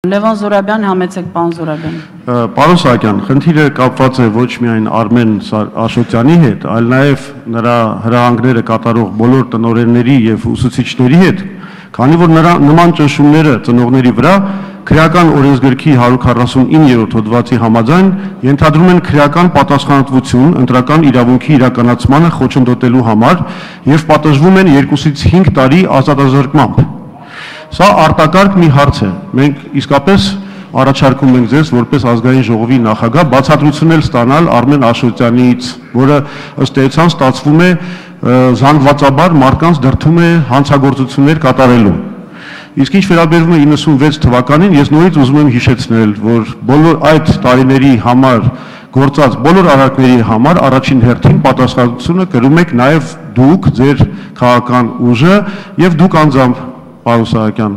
Լևոն Զուրաբյան, համեցեք պարոն Զուրաբյան։ Պարոն Սահակյան, խնդիրը կապված է ոչ միայն Արմեն Աշոտյանի հետ, այլ նաև նրա հրահանգները կատարող բոլոր տնօրենների եւ ուսուցիչների հետ, քանի որ նրա նման ճնշումները ծնողների վրա քրեական օրենսգրքի 149-րդ հոդվածի համաձայն ենթադրում են քրեական պատասխանատվություն ընտրական իրավունքի իրականացմանը խոչընդոտելու համար եւ պատժվում են 2-ից 5 տարի ազատազրկմամբ։ Սա արտակարգ մի հարց է։ Մենք իսկապես առաջարկում ենք ձեզ որպես ազգային ժողովի նախագահ բացատրություններ ստանալ Արմեն Աշոտյանից, որը ըստ էության ստացվում է զանգվածաբար մարդկանց դրդում է հանցագործություններ կատարելու։ Իսկ ինչ վերաբերում է 96 թվականին, ես նորից ուզում եմ հիշեցնել, որ բոլոր այդ տարիների համար գործած բոլոր արարքների համար առաջին հերթին պատասխանատվությունը կրում եք նաև դուք, ձեր քաղաքական ուժը եւ դուք անձամբ, պարոն Սահակյան։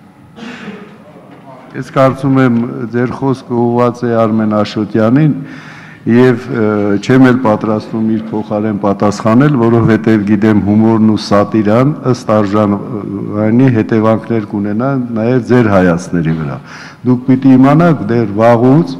Ես կարծում եմ ձեր խոսքը ուղղված է Արմեն Աշոտյանին եւ չեմ էլ պատրաստվում իր փոխարեն պատասխանել, որովհետեւ գիտեմ հումորն ու սատիրան ըստ արժանի հետևանքներ կունենա նաեւ ձեր հայացքների վրա։ Դուք պիտի իմանաք դեռ վաղուց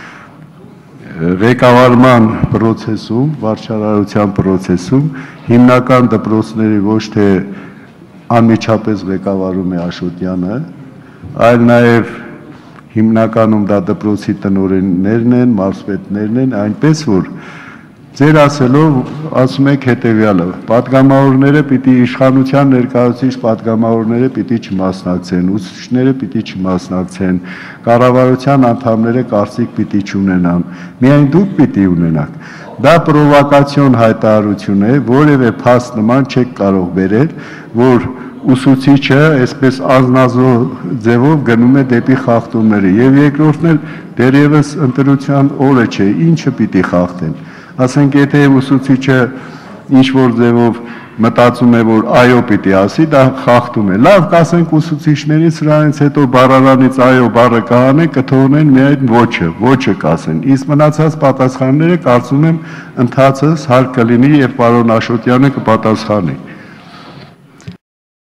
ղեկավարման process-ում, վարչարարության process-ում հիմնական դպրոցների ոչ թե անմիջապես ղեկավարում է Աշոտյանը, այլ նաեւ հիմնականում դա դպրոցի տնօրեններն են, մարզպետներն են, այնպես որ ձեր ասելով ասում եք հետեւյալը. պատգամավորները պիտի իշխանության ներկայացուցիչ պատգամավորները պիտի չմասնակցեն, ուսուցիչները պիտի չմասնակցեն, կառավարության անդամները կարծիք պիտի չունենան, միայն դուք պիտի ունենաք։ Դա պրովոկացիոն հայտարարություն է, որևէ փաստ նման չեք կարող բերել, որ ուսուցիչը այսպես անznազող ձևով գնում է դեպի խախտումները եւ երկրորդն էլ դեռևս ընտրության օրը չէ, ինչը պիտի խախտեն։ Ասենք եթե ուսուցիչը ինչ որ ձևով մտածում է որ այո պիտի ասի, դա խախտում է։ Լավ, կասենք ուսուցիչներից սրանից հետո բառարանից այո բառը կհանեն, կթողնեն միայն ոչը կասեն։ Իսկ մնացած պատասխանները կարծում եմ ընթացս հարկ կլինի եւ պարոն Աշոտյանը կպատասխանի։